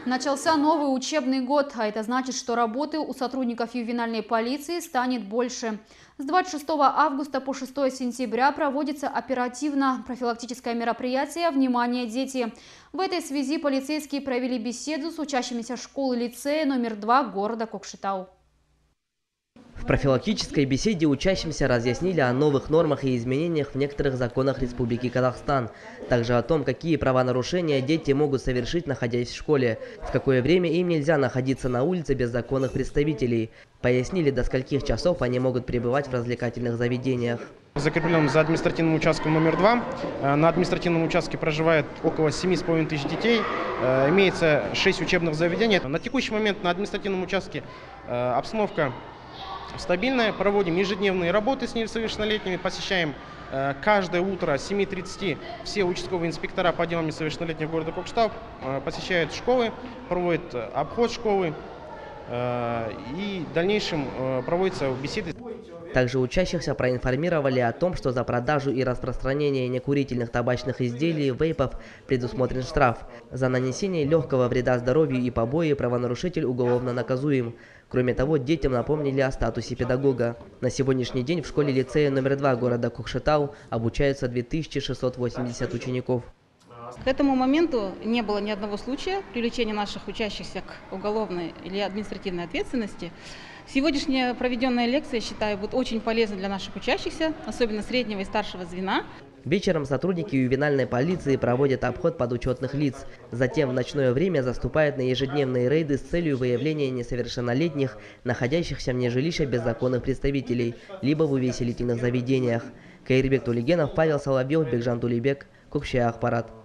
Начался новый учебный год, а это значит, что работы у сотрудников ювенальной полиции станет больше. С 26 августа по 6 сентября проводится оперативно-профилактическое мероприятие «Внимание, дети». В этой связи полицейские провели беседу с учащимися школы-лицея номер 2 города Кокшетау. В профилактической беседе учащимся разъяснили о новых нормах и изменениях в некоторых законах Республики Казахстан. Также о том, какие правонарушения дети могут совершить, находясь в школе, в какое время им нельзя находиться на улице без законных представителей. Пояснили, до скольких часов они могут пребывать в развлекательных заведениях. Закрепленным за административным участком номер 2. На административном участке проживает около 7,5 тысяч детей. Имеется 6 учебных заведений. На текущий момент на административном участке обстановка стабильная. Проводим ежедневные работы с несовершеннолетними. Посещаем каждое утро с 7:30 все участковые инспектора по делам несовершеннолетних города Кокшетау посещают школы, проводят обход школы и в дальнейшем проводятся беседы. Также учащихся проинформировали о том, что за продажу и распространение некурительных табачных изделий, вейпов предусмотрен штраф. За нанесение легкого вреда здоровью и побои правонарушитель уголовно наказуем. Кроме того, детям напомнили о статусе педагога. На сегодняшний день в школе-лицея номер 2 города Кокшетау обучаются 2680 учеников. К этому моменту не было ни одного случая привлечения наших учащихся к уголовной или административной ответственности. Сегодняшняя проведенная лекция, считаю, будет очень полезна для наших учащихся, особенно среднего и старшего звена. Вечером сотрудники ювенальной полиции проводят обход подучетных лиц. Затем в ночное время заступают на ежедневные рейды с целью выявления несовершеннолетних, находящихся вне жилища без законных представителей, либо в увеселительных заведениях. Каирбек Тулигенов, Павел Соловьев, Бекжан Тулибек, Кокшетау Ахпарат.